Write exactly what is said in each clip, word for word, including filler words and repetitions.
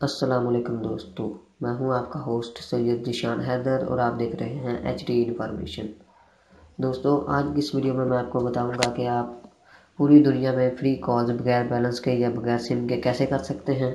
अस्सलाम वालेकुम दोस्तों, मैं हूं आपका होस्ट सैयद जिशान हैदर और आप देख रहे हैं एच डी इन्फॉर्मेशन। दोस्तों, आज की इस वीडियो में मैं आपको बताऊंगा कि आप पूरी दुनिया में फ्री कॉल्स बगैर बैलेंस के या बगैर सिम के कैसे कर सकते हैं।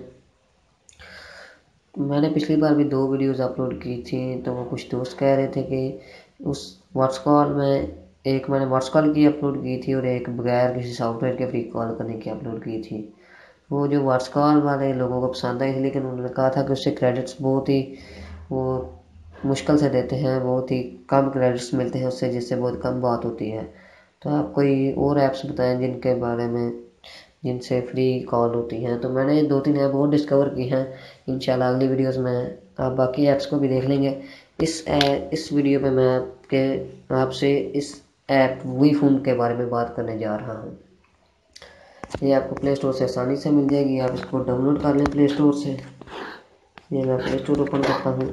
मैंने पिछली बार भी दो वीडियोस अपलोड की थी, तो वो कुछ दोस्त कह रहे थे कि उस व्हाट्स कॉल में एक मैंने व्हाट्स कॉल की अपलोड की थी और एक बगैर किसी सॉफ्टवेयर के फ्री कॉल करने की अपलोड की थी। वो जो व्हाट्स कॉल वाले लोगों को पसंद आई थी, लेकिन उन्होंने कहा था कि उससे क्रेडिट्स बहुत ही वो मुश्किल से देते हैं, बहुत ही कम क्रेडिट्स मिलते हैं उससे, जिससे बहुत कम बात होती है। तो आप कोई और ऐप्स बताएं जिनके बारे में जिनसे फ्री कॉल होती हैं। तो मैंने दो तीन ऐप और डिस्कवर की हैं, इंशाल्लाह अगली वीडियोस में आप बाकी ऐप्स को भी देख लेंगे। इस ए, इस वीडियो में मैं आपके आपसे इस ऐप वी फोन के बारे में बात करने जा रहा हूँ। ये आपको प्ले स्टोर से आसानी से मिल जाएगी, आप इसको डाउनलोड कर लें प्ले स्टोर से। ये मैं प्ले स्टोर ओपन करता हूँ।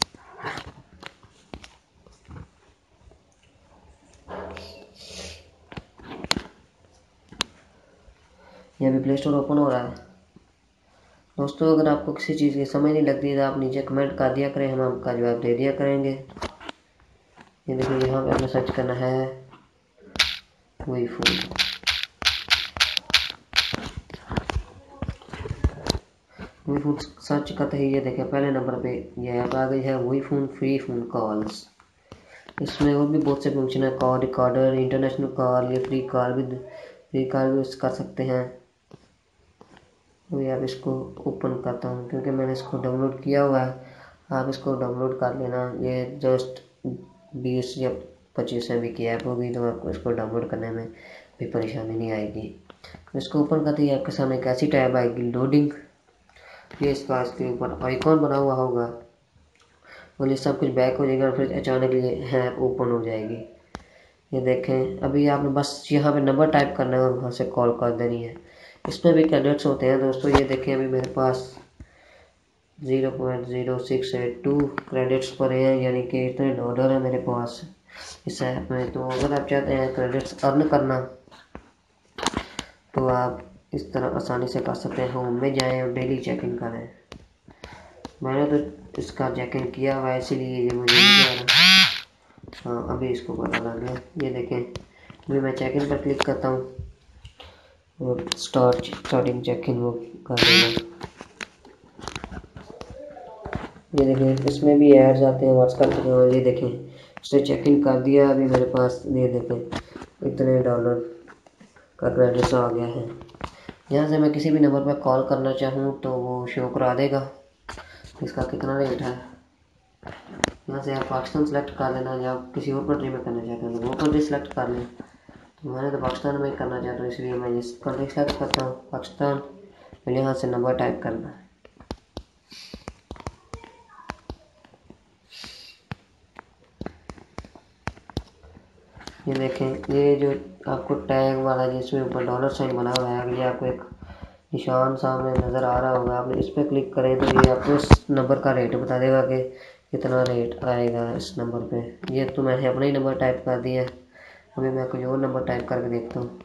ये अभी प्ले स्टोर ओपन हो रहा है। दोस्तों, अगर आपको किसी चीज़ की समझ नहीं लगती तो आप नीचे कमेंट कर दिया करें, हम आपका जवाब दे दिया करेंगे। ये देखिए, यहाँ पे आपने सर्च करना है we phone. We phone search करते ही ये देखें पहले नंबर पे ये ऐप आ गई है, we phone free phone calls. इसमें और भी बहुत से फंक्शन है, कॉल रिकॉर्डर, इंटरनेशनल कॉल, ये फ्री कॉल भी फ्री कॉल भी कर सकते हैं। अभी आप इसको ओपन करता हूँ क्योंकि मैंने इसको डाउनलोड किया हुआ है। आप इसको डाउनलोड कर लेना। ये जस्ट बीस या पच्चीस एम बी की ऐप होगी, तो आपको इसको डाउनलोड करने में भी परेशानी नहीं आएगी। इसको ओपन करते ही आपके सामने एक ऐसी टैब आएगी, लोडिंग। ये इसका इसके ऊपर आइकॉन बना हुआ होगा और ये सब कुछ बैक हो जाएगा, फिर अचानक ये है ओपन हो जाएगी। ये देखें, अभी आपने बस यहाँ पे नंबर टाइप करना है और वहाँ से कॉल कर देनी है। इसमें भी क्रेडिट्स होते हैं दोस्तों। ये देखें, अभी मेरे पास zero point zero six eight two credits पड़े हैं, यानी कि इतने डॉलर है मेरे पास इस ऐप में। तो अगर आप चाहते हैं क्रेडिट्स अर्न करना तो आप इस तरह आसानी से कर सकते हैं। होम में जाएं और डेली चेक इन करें। मैंने तो इसका चेक इन किया हुआ है, इसीलिए ये मुझे नहीं आ रहा। हाँ, अभी इसको पता लग गया। ये देखें, अभी मैं चेक इन पर क्लिक करता हूँ और स्टार्ट स्टार्टिंग चेक इन वो कर देगा। ये देखें, इसमें भी एड्स आते हैं व्हाट्सएप के। ये देखें, इसने चेक इन कर दिया। अभी मेरे पास ये देखें इतने डॉलर का क्रेडिट आ गया है। यहाँ से मैं किसी भी नंबर पर कॉल करना चाहूँ तो वो शो करा देगा इसका कितना रेट है। यहाँ से आप पाकिस्तान सेलेक्ट कर लेना, या आप किसी और कंट्री में करना चाहते हैं तो वो कंट्री सेलेक्ट कर लें। तो मैंने तो पाकिस्तान में करना चाहता हूँ, इसलिए मैं इस कंट्री सेलेक्ट करता हूँ पाकिस्तान। फिर यहाँ से नंबर टाइप करना है। ये देखें, ये जो आपको टैग वाला जिसमें ऊपर डॉलर साइन बना हुआ है, अगर ये आपको एक निशान सामने नज़र आ रहा होगा, आपने इस पर क्लिक करें तो ये आपको इस नंबर का रेट बता देगा कि कितना रेट आएगा इस नंबर पे। ये तो मैंने अपना ही नंबर टाइप कर दिया है। अभी मैं कोई और नंबर टाइप करके देखता हूँ।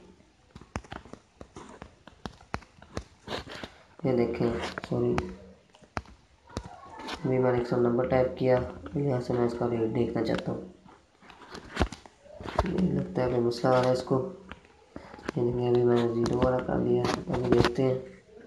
ये देखें, सॉरी, अभी मैंने एक नंबर टाइप किया। यहाँ से मैं इसका रेट देखना चाहता हूँ। ये लगता है कि मसला आ रहा है इसको। ये अभी मैंने ज़ीरो वाला कर दिया। अभी देखते हैं।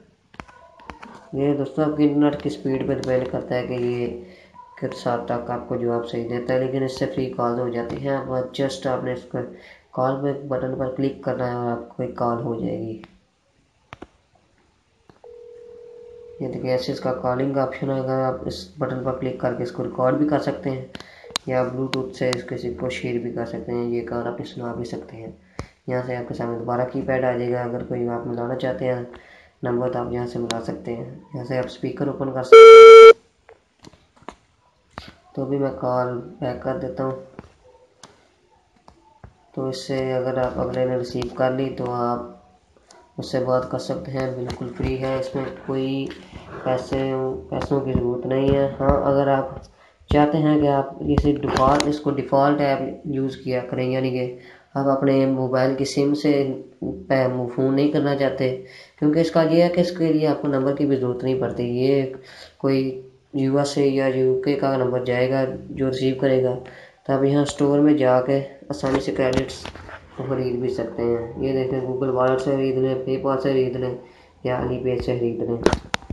ये दोस्तों आपकी इंटरनेट की स्पीड पे डिपेंड करता है कि ये किस साल तक आपको जवाब सही देता है, लेकिन इससे फ्री कॉल हो जाती हैं। आप जस्ट आपने इस पर कॉल पे बटन पर क्लिक करना है और आपको एक कॉल हो जाएगी। ये देखिए, ऐसे इसका कॉलिंग का ऑप्शन होगा। आप इस बटन पर क्लिक करके इसको रिकॉर्ड भी कर सकते हैं या ब्लूटूथ से किसी को शेयर भी कर सकते हैं। ये कॉल आप सुना भी सकते हैं। यहाँ से आपके सामने दोबारा कीपैड आ जाएगा। अगर कोई आप मिलाना चाहते हैं नंबर तो आप यहाँ से मिला सकते हैं। यहाँ से आप स्पीकर ओपन कर सकते हैं। तो भी मैं कॉल बैक कर देता हूँ। तो इससे अगर आप अगले ने रिसीव कर ली तो आप उससे बात कर सकते हैं, बिल्कुल फ्री है। इसमें कोई पैसे पैसों की ज़रूरत नहीं है। हाँ, अगर आप चाहते हैं कि आप इसे डिफ़ॉल्ट इसको डिफ़ॉल्ट ऐप यूज़ किया करें, यानी कि आप अपने मोबाइल की सिम से फ़ोन नहीं करना चाहते, क्योंकि इसका ये है कि इसके लिए आपको नंबर की भी ज़रूरत नहीं पड़ती। ये कोई यूएस से या यूके का नंबर जाएगा जो रिसीव करेगा, तो आप यहाँ स्टोर में जाके आसानी से क्रेडिट्स को खरीद भी सकते हैं। ये देखें, गूगल वॉलेट से खरीद लें, पेपाल से खरीद लें या अलीपे से खरीद लें।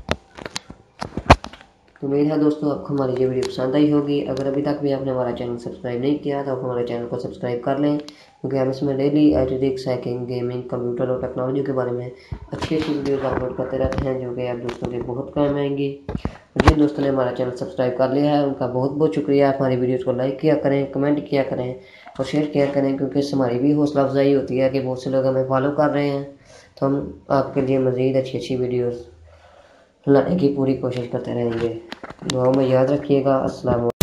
तो उम्मीद है दोस्तों आपको हमारी ये वीडियो पसंद आई होगी। अगर अभी तक भी आपने हमारा चैनल सब्सक्राइब नहीं किया तो आप हमारे चैनल को सब्सक्राइब कर लें, क्योंकि हम इसमें डेली एडिटिक्स, हैकिंग, गेमिंग, कंप्यूटर और टेक्नोलॉजी के बारे में अच्छी अच्छी वीडियोस अपलोड करते रहते हैं, जो कि आप दोस्तों के बहुत काम आएंगी। जिन दोस्तों ने हमारा चैनल सब्सक्राइब कर लिया है उनका बहुत बहुत शुक्रिया। हमारी वीडियोज़ को लाइक किया करें, कमेंट किया करें और शेयर किया करें, क्योंकि इससे हमारी भी हौसला अफजाई होती है कि बहुत से लोग हमें फॉलो कर रहे हैं। तो हम आपके लिए मज़ीद अच्छी अच्छी वीडियोज़ लाने की पूरी कोशिश करते रहेंगे। दुआओं में याद रखिएगा। अस्सलाम।